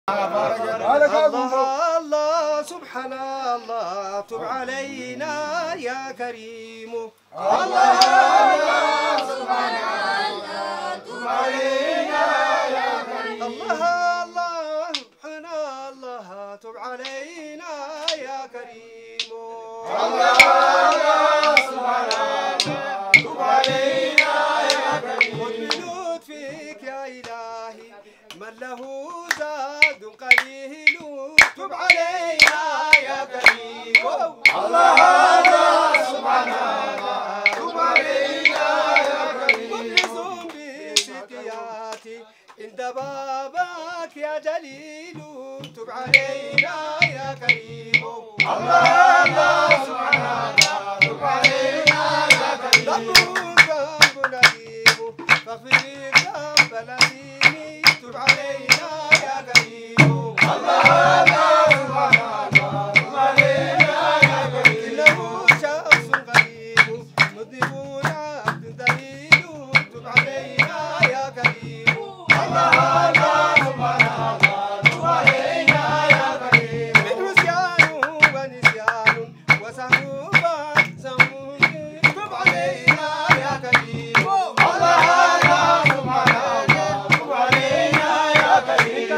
الله الله سبحان الله تب علينا يا كريم. الله الله سبحان الله تب علينا يا كريم. الله الله سبحان الله تب علينا يا كريم. الله الله سبحان الله تب علينا يا كريم. خذ فيك يا إلهي من له زاد قليل تب علينا يا كريم. الله الله سبحان الله تب علينا يا كريم. مخلص بستياتي عند بابك يا جليل تب علينا يا كريم. الله الله سبحان الله تب علينا يا كريم. ذنب نديم فاغفر الذنب الأثيم تب علينا يا كريم. الله الله سبحان الله تب علينا يا كريم. إنه شخص قريب مذنب عبد دليل تب علينا يا كريم. الله الله سبحان الله تب علينا يا كريم. من عصيان ونسيان وسهو سهو تب علينا يا كريم. الله الله سبحان الله تب علينا يا كريم.